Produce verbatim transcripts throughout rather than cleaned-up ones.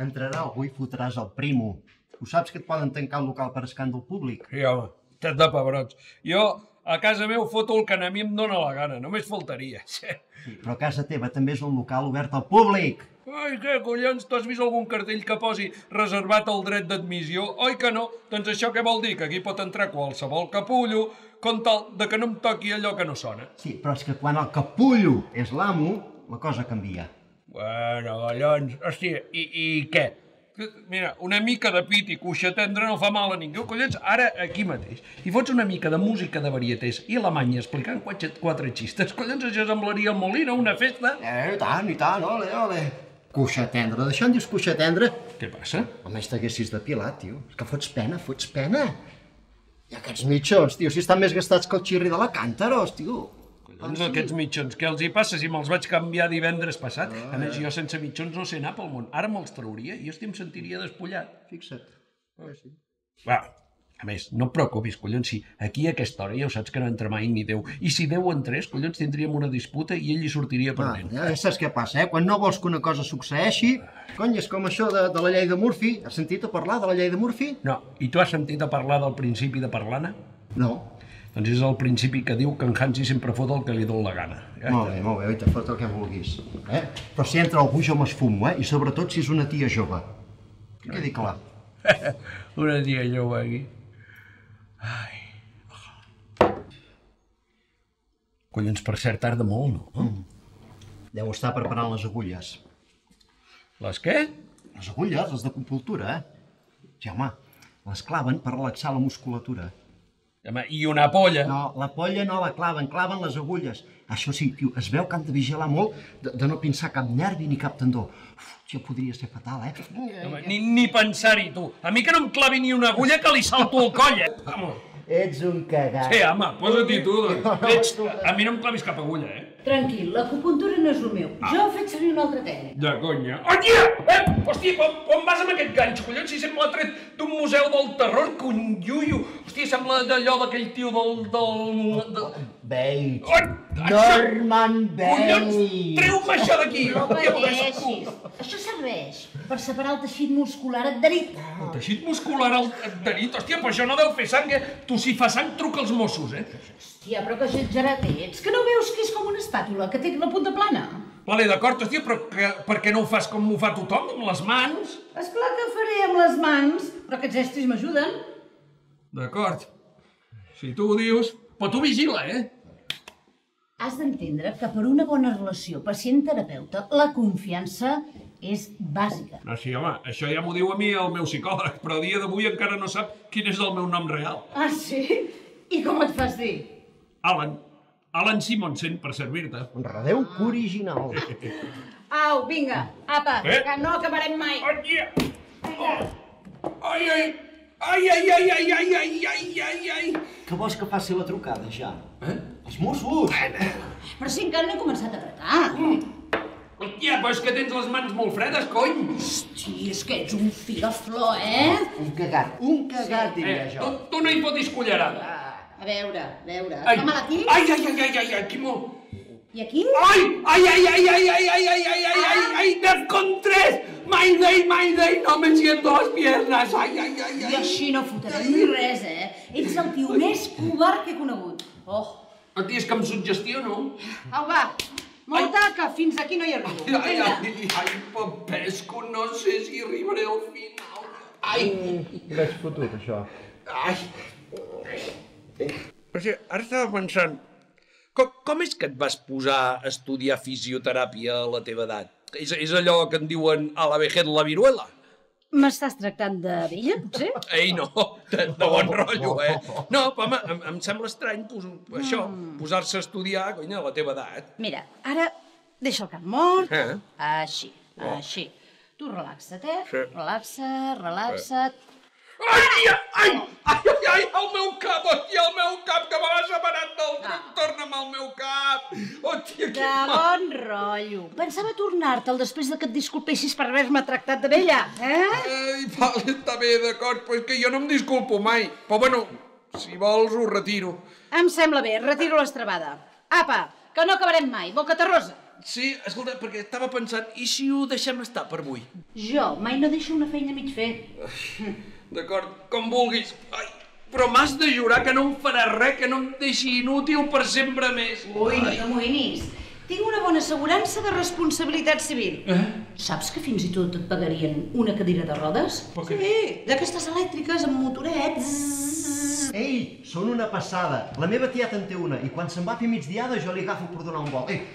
entrarà algú i fotràs el primo. Ho saps que et poden tancar el local per escàndol públic? Sí, home, t'has de pebrots. Jo a casa meu foto el que a mi em dóna la gana, només faltaria. Sí, però casa teva també és un local obert al públic. Ai, què, collons, tu has vist algun cartell que posi reservat el dret d'admissió? Oi que no? Doncs això què vol dir? Que aquí pot entrar qualsevol capullo, com tal de que no em toqui allò que no sona. Sí, però és que quan el capullo és l'amo, la cosa canvia. Bueno, collons, hòstia, i, i què? Mira, una mica de pit i cuixa tendra no fa mal a ningú, collons, ara aquí mateix. I fots una mica de música de varietés i alemanya explicant quatre, quatre xistes, collons, això semblaria el Molino, una festa. Eh, i tant, i tant, ole, ole. Cuixa tendra, d'això en dius cuixa tendra? Què passa? Almenys t'haguessis depilat, tio. És que fots pena, fots pena. I aquests mitjons, tio, si estan més gastats que el xirri de la càntaros, tio. Collons, aquests mitjons, què els hi passa si me'ls vaig canviar divendres passat? A més, jo sense mitjons no sé anar pel món. Ara me'ls trauria i jo estic em sentiria despullat. Fixa't. Ah, sí. Va, a més, no et preocupis, collons, si aquí a aquesta hora ja ho saps que no entra mai ni Déu. I si Déu entrés, collons, tindríem una disputa i ell hi sortiria perdent. Ah, ja saps què passa, eh? Quan no vols que una cosa succeeixi, cony, és com això de, de la llei de Murphy. Has sentit a parlar de la llei de Murphy? No, i tu has sentit a parlar del principi de Parlana? No. Doncs és el principi que diu que en Hansi sempre fot el que li dol la gana. Ja molt bé, molt bé, oi, te fot el que vulguis. Eh? Però si entra algú jo m'esfumo, eh? I sobretot si és una tia jove. Que quedi clar. Una tia jove aquí. Ai. Collons, per cert, tarda molt, no? Mm. Deu estar preparant les agulles. Les què? Les agulles, les de compultura, eh? Sí, home, les claven per relaxar la musculatura. Home, i una polla? No, la polla no la claven, claven les agulles. Això sí, tio, es veu que han de vigilar molt de, de no pinçar cap nervi ni cap tendó. Uf, això podria ser fatal, eh? Home, ni, ni pensar-hi, tu. A mi que no em clavi ni una agulla que li salto el coll, eh? Vamos. Ets un cagat. Sí, home, posa-t'hi tu, doncs. Ets... A mi no em clavis cap agulla, eh? Tranquil, l'acupuntura no és el meu. Ah. Jo faig servir una altra tècnica. De conya. Oh, tia! Eh! Hòstia, on, on vas amb aquest ganxo, collons? Si sembla tret d'un museu del terror, conlluio. Hòstia, sembla d'allò d'aquell tio del... del... del... Bates. Oh, Norman Bates. Collons, treu-me això d'aquí. No pateixis. Això serveix per separar el teixit muscular adherit. El teixit muscular adherit? Hòstia, però això no deu fer sang, eh? Tu si fa sang truca als Mossos, eh? Hòstia, però que exagerat ets, que no veus que és com una espàtula, que té la punta plana? Vale, d'acord, hòstia, però que, per què no ho fas com ho fa tothom, amb les mans? Esclar que ho faré amb les mans, però aquests estris m'ajuden. D'acord. Si tu ho dius... Però tu vigila, eh? Has d'entendre que per una bona relació pacient-terapeuta la confiança és bàsica. No, sí, home, això ja m'ho diu a mi el meu psicòleg, però a dia d'avui encara no sap quin és el meu nom real. Ah, sí? I com et fas dir? Alan. Alan Simonsen, per servir-te. Enredeu que original. Au, vinga, apa, eh? que no acabarem mai. Ai, oh. ai, ai, ai, ai, ai, ai, ai, ai, ai, ai, ai. Que vols que faci la trucada, ja? Eh? Els Mossos! Però si encara no he començat a apretar. Mm. Hòstia, però és que tens les mans molt fredes, cony! Hosti, és que ets un figaflor, eh? Un cagat, un cagat, diria eh, jo. Tu, tu no hi fotis cullerada. Ah, a veure, a veure, Ai. fa mal aquí? Ai, ai, ai, ai, ai, ai, Quimo! I aquí? Ai, ai, ai, ai, ai, ai, ai, ai, ai, ai, ai, ai, Defcon tres! Mayday, Mayday, no me siento las piernas, ai, ai, ai, ai. I així no fotrem ni res, eh? Ets el tio més covard que he conegut. Oh. Hòstia, és que em suggestiono. Au, va, molta, que fins aquí no hi arribo. Ai, ai, ai, ai, Popesco, no sé si arribaré al final. Ai! Res fotut, això. Ai! O sigui, ara estava pensant, com, com és que et vas posar a estudiar fisioteràpia a la teva edat? És, és allò que en diuen a la vejez la viruela? M'estàs tractant de vella, potser? Ei, no, de, de bon rotllo, eh? No, però, home, em, em sembla estrany pos, això, posar-se a estudiar, conya, a la teva edat. Mira, ara deixa el cap mort, Eh? així, Oh. així. Tu relaxa't, eh? Sí. Relaxa't, relaxa't. Ai, tia! Ai! Ai, ai, ai, el meu cap, hòstia, el meu cap, que me l'ha separat del tronc, torna'm al meu cap! Hòstia, De quin mal! bon rotllo. Pensava tornar-te'l després de que et disculpessis per haver-me tractat de vella, eh? Ai, vale, està bé, d'acord, però és que jo no em disculpo mai. Però bueno, si vols ho retiro. Em sembla bé, retiro l'estrabada. Apa, que no acabarem mai, boca terrosa. sí, escolta, perquè estava pensant, i si ho deixem estar per avui? Jo mai no deixo una feina a mig fer. D'acord, com vulguis. Ai, però m'has de jurar que no em faràs res, que no em deixi inútil per sempre més. Ui, no t'amoïnis. Tinc una bona assegurança de responsabilitat civil. Eh? Saps que fins i tot et pagarien una cadira de rodes? Per què? Sí, d'aquestes elèctriques amb motoret. Zzz. Ei, són una passada. La meva tieta en té una i quan se'n va a fer migdiada jo li agafo per donar un vol. Ei,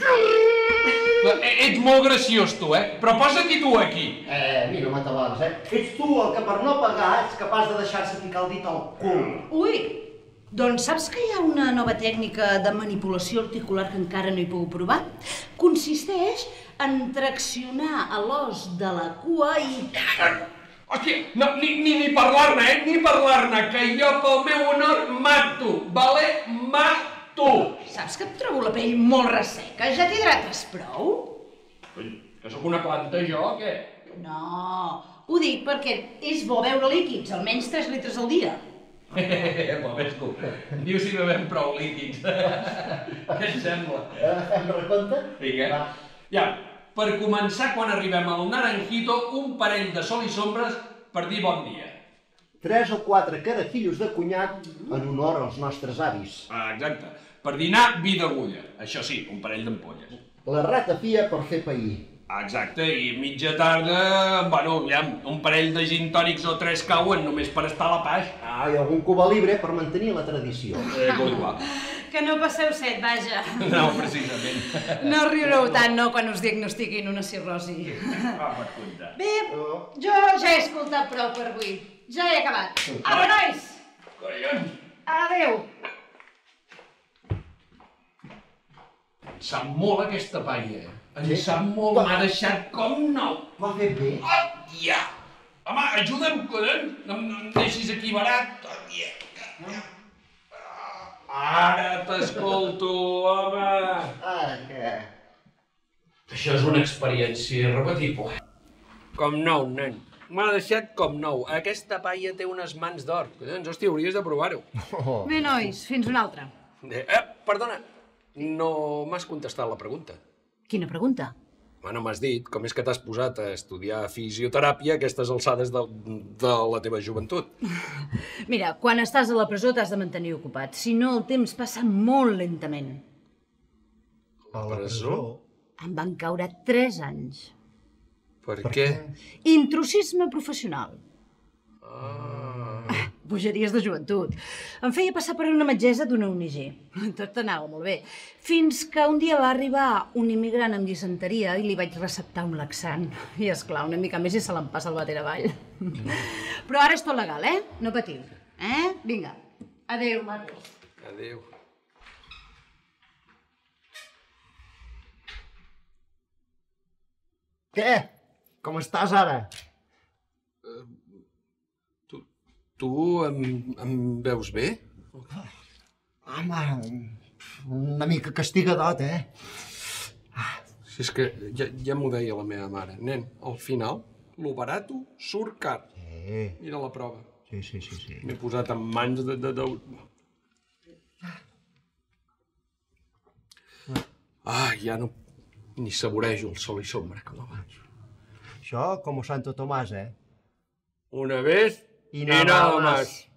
Ets molt graciós, tu, eh? Però posa-t'hi tu aquí. Eh, a mi no m'atabales, eh? Ets tu el que per no pagar ets capaç de deixar-se ficar el dit al cul. Ui, doncs saps que hi ha una nova tècnica de manipulació articular que encara no he pogut provar? Consisteix en traccionar a l'os de la cua i... Hòstia, no, ni, ni, ni parlar-ne, eh? Ni parlar-ne, que jo pel meu honor mato, vale? Mato! Saps que et trobo la pell molt resseca? Ja t'hidrates prou? Ui, que sóc una planta jo, o què? No, ho dic perquè és bo beure líquids, almenys tres litres al dia. Però ves tu, diu si bevem prou líquids. Què et sembla? Fem recompte? Vinga. Ja, per començar, quan arribem al Naranjito, un parell de sol i sombres per dir bon dia. Tres o quatre carajillos de conyac en honor als nostres avis. Ah, exacte. Per dinar, vi d'agulla. Això sí, un parell d'ampolles. La ratafia per fer pair. Ah, exacte, i mitja tarda, bueno, ja, un parell de gin tònics o tres cauen només per estar a la paix. Ah, i algun cuba libre per mantenir la tradició. Eh, igual. Que no passeu set, vaja. No, precisament. No riureu tant, no, quan us diagnostiquin una cirrosi. Ah, per compte. Bé, jo ja he escoltat prou per avui. Ja he acabat. Apa, nois! Collons! Adéu! Sap molt aquesta paella. En Sí? sap molt, m'ha deixat com nou. Ho ha fet bé? Hòstia! Home, ajuda'm, collons! No, no em deixis aquí barat. Hòstia! Ara t'escolto, home! Ara què? Això és una experiència irrepetible. Com nou, nen. M'ha deixat com nou. Aquesta paella té unes mans d'or. Collons, hòstia, hauries de provar-ho. Oh. Bé, nois, fins una altra. Eh, perdona, no m'has contestat la pregunta. Quina pregunta? Bueno, m'has dit com és que t'has posat a estudiar fisioteràpia a aquestes alçades de, de la teva joventut. Mira, quan estàs a la presó t'has de mantenir ocupat, si no el temps passa molt lentament. A la presó? Em van caure tres anys. Per, què? Intrusisme professional. Ah. Bogeries de joventut. Em feia passar per una metgessa d'una O N G. Tot anava molt bé. Fins que un dia va arribar un immigrant amb disenteria i li vaig receptar un laxant. I, esclar, una mica més i se l'empassa el bater avall. Però ara és tot legal, eh? No patiu. Eh? Vinga. Adéu, macos. Adéu. Què? Com estàs ara? Tu em, em veus bé? Home, una mica castigadot, eh? Si és que ja, ja m'ho deia la meva mare. Nen, al final, lo barato surt car. Sí, Mira la prova. sí, sí, sí. sí. M'he posat en mans de... de, de... Ah, ja no... Ni saborejo el sol i sombra com abans. Això com Santo Tomàs, eh? Una vez I y nada nada más. más.